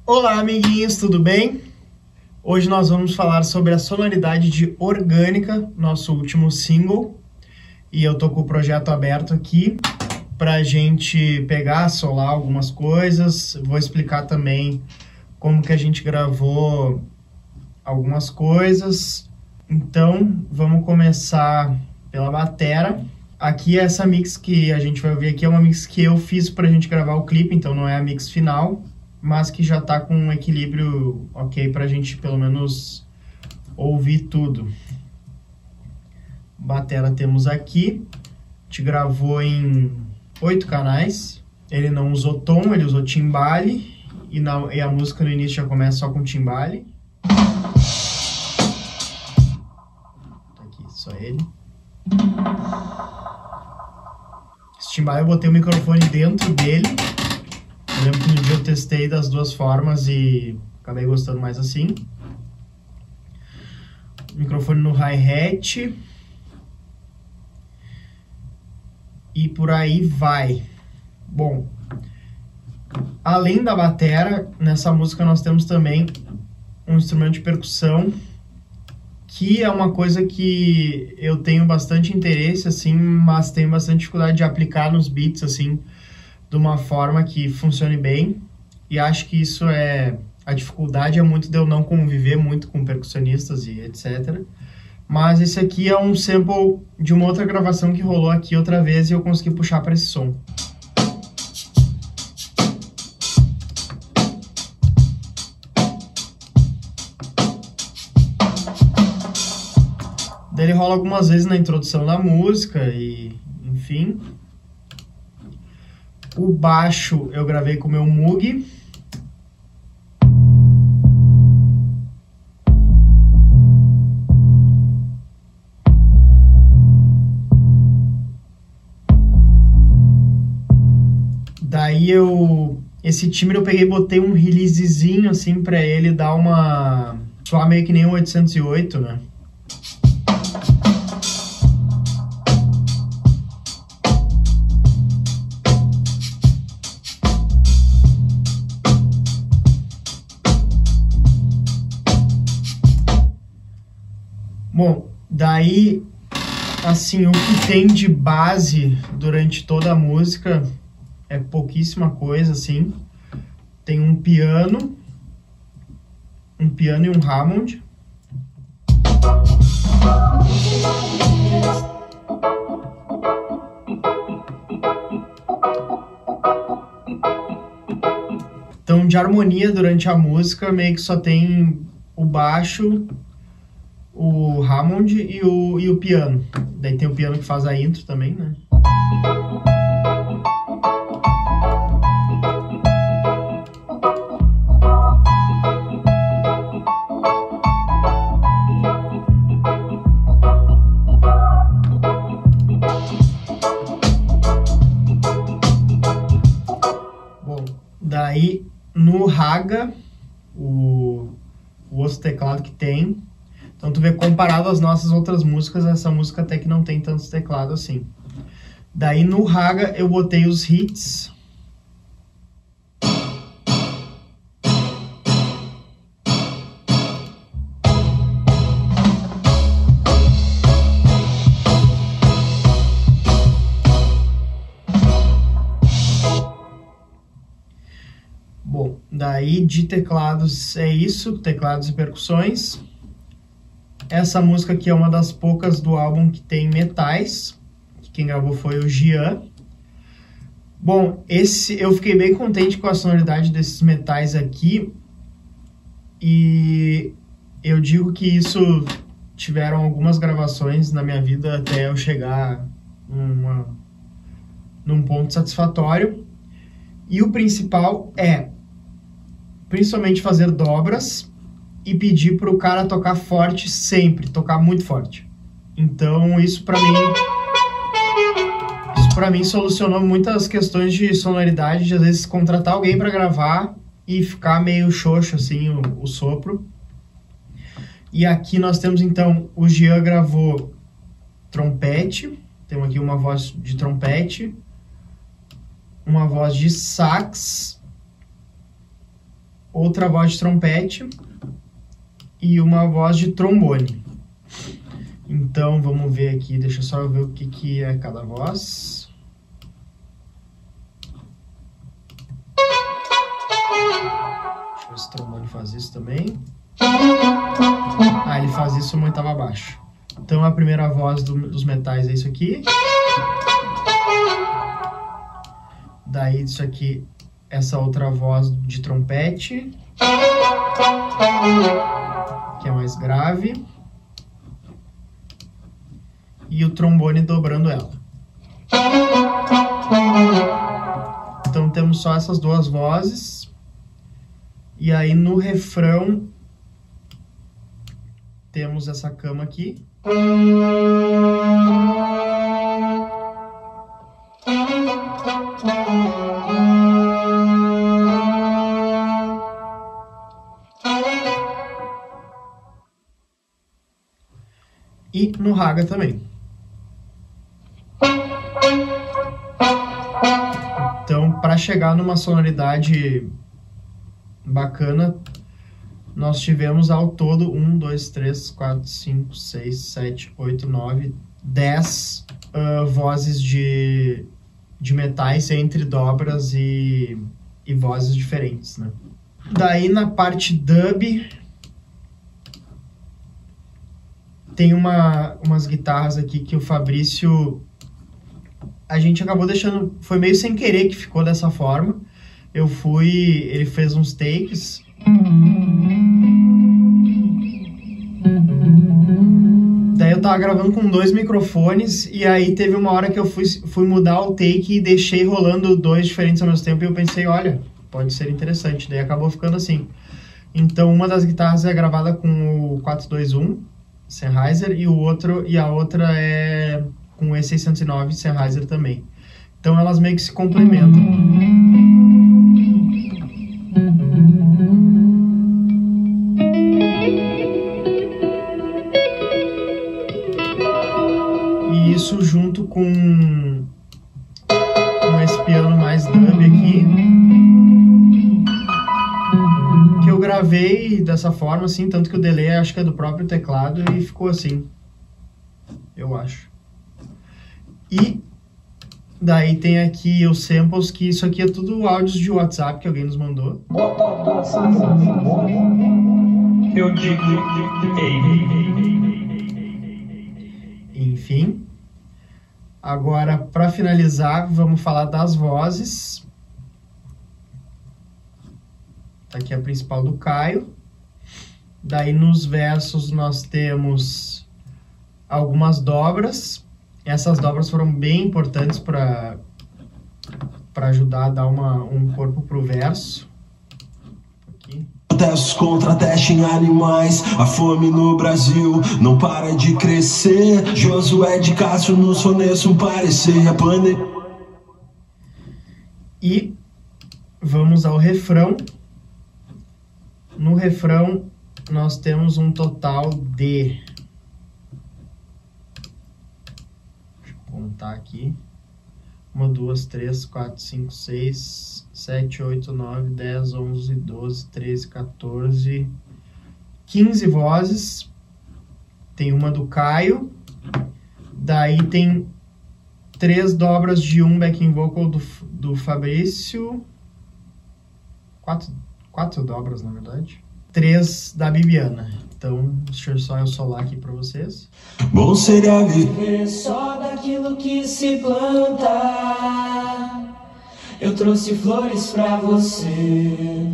Olá, amiguinhos, tudo bem? Hoje nós vamos falar sobre a sonoridade de Orgânica, nosso último single. E eu tô com o projeto aberto aqui pra gente pegar, solar algumas coisas. Vou explicar também como que a gente gravou algumas coisas. Então, vamos começar pela batera. Aqui essa mix que a gente vai ouvir aqui é uma mix que eu fiz pra gente gravar o clipe, então não é a mix final, mas que já tá com um equilíbrio ok pra gente pelo menos ouvir tudo. Batera temos aqui, a gente gravou em 8 canais, ele não usou tom, ele usou timbale, e a música no início já começa só com timbale. Tá aqui, só ele. Esse timbale eu botei o microfone dentro dele. Eu lembro que no dia eu testei das duas formas e acabei gostando mais assim. Microfone no hi-hat. E por aí vai. Bom, além da batera, nessa música nós temos também um instrumento de percussão, que é uma coisa que eu tenho bastante interesse, assim, mas tenho bastante dificuldade de aplicar nos beats, assim, de uma forma que funcione bem. E acho que isso é... A dificuldade é muito de eu não conviver muito com percussionistas e etc. Mas esse aqui é um sample de uma outra gravação que rolou aqui outra vez e eu consegui puxar para esse som. Daí ele rola algumas vezes na introdução da música e, enfim. O baixo eu gravei com o meu Moog. Daí esse timbre eu peguei e botei um releasezinho assim pra ele dar uma... soar meio que nem um 808, né? Bom, daí, assim, o que tem de base durante toda a música é pouquíssima coisa, assim. Tem um piano e um Hammond. Então, de harmonia durante a música, meio que só tem o baixo, o Hammond e o piano. Daí tem o piano que faz a intro também, né? Bom, daí no Raga, o outro teclado que tem. Então tu vê, comparado às nossas outras músicas, essa música até que não tem tantos teclados assim. Daí no Raga eu botei os hits. Bom, daí de teclados é isso, teclados e percussões. Essa música aqui é uma das poucas do álbum que tem metais. Quem gravou foi o Gian. Bom, eu fiquei bem contente com a sonoridade desses metais aqui. E eu digo que isso tiveram algumas gravações na minha vida até eu chegar num ponto satisfatório. E o principal é, principalmente, fazer dobras e pedir para o cara tocar forte sempre, tocar muito forte. Então isso para mim solucionou muitas questões de sonoridade, de às vezes contratar alguém para gravar e ficar meio xoxo assim o sopro. E aqui nós temos então, o Gian gravou trompete, temos aqui uma voz de trompete, uma voz de sax outra voz de trompete e uma voz de trombone. Então vamos ver aqui, deixa eu só ver o que é cada voz. Deixa eu ver se o trombone faz isso também. Ah, ele faz isso uma oitava abaixo. Então a primeira voz dos metais é isso aqui. Daí isso aqui, essa outra voz de trompete, que é mais grave. E o trombone dobrando ela. Então temos só essas duas vozes. E aí no refrão temos essa cama aqui. E no raga também. Então, para chegar numa sonoridade bacana, nós tivemos ao todo 1, 2, 3, 4, 5, 6, 7, 8, 9, 10 vozes de metais entre dobras e vozes diferentes, né? Daí na parte dub tem umas guitarras aqui que o Fabrício, a gente acabou deixando, foi meio sem querer que ficou dessa forma. Ele fez uns takes. Daí eu tava gravando com 2 microfones e aí teve uma hora que eu fui mudar o take e deixei rolando 2 diferentes ao mesmo tempo e eu pensei, olha, pode ser interessante. Daí acabou ficando assim. Então uma das guitarras é gravada com o 421 Sennheiser e a outra é com o E609 Sennheiser também. Então elas meio que se complementam. E isso junto com esse piano mais dub aqui, que eu gravei dessa forma, assim, tanto que o delay acho que é do próprio teclado e ficou assim, eu acho. E daí tem aqui os samples, que isso aqui é tudo áudios de WhatsApp que alguém nos mandou. Eu digo, enfim. Agora, para finalizar, vamos falar das vozes. Tá aqui a principal do Caio. Daí nos versos nós temos algumas dobras. Essas dobras foram bem importantes para ajudar a dar um corpo pro verso. Aqui. Protestos contra a teste em animais, a fome no Brasil não para de crescer. Josué de Castro nos fornece um parecer. A pandemia. E vamos ao refrão. No refrão nós temos um total de... contar aqui, 1, 2, 3, 4, 5, 6, 7, 8, 9, 10, 11, 12, 13, 14, 15 vozes. Tem uma do Caio, daí tem 3 dobras de um backing vocal do Fabrício, 4 dobras na verdade, 3 da Bibiana. Então, deixa eu só solar aqui pra vocês. Bom seria viver só daquilo que se planta. Eu trouxe flores pra você,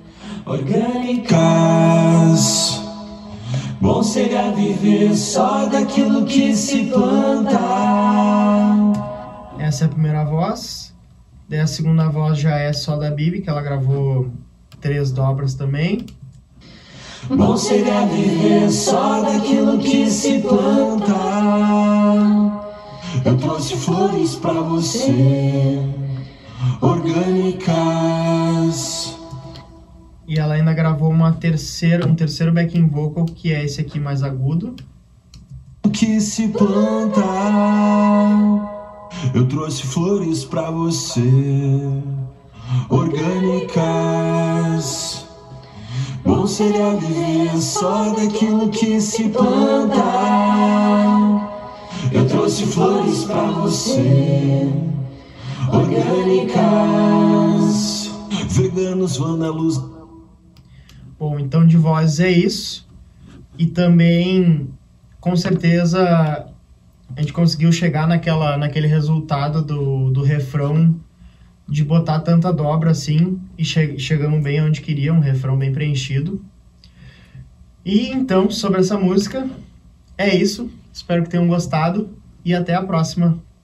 orgânicas. Bom seria viver só daquilo que se planta. Essa é a primeira voz. Daí a segunda voz já é só da Bibi, que ela gravou 3 dobras também. Bom seria viver só daquilo que se planta. Eu trouxe flores pra você, orgânicas. E ela ainda gravou um terceiro backing vocal, que é esse aqui mais agudo. Que se planta. Eu trouxe flores pra você, orgânicas. seria viver só daquilo que se planta. Eu trouxe flores pra você, orgânicas, veganos, vândalos. Bom, então de vozes é isso. E também, com certeza, a gente conseguiu chegar naquele resultado do refrão, de botar tanta dobra assim, e chegamos bem onde queria, um refrão bem preenchido. E então, sobre essa música, é isso. Espero que tenham gostado e até a próxima.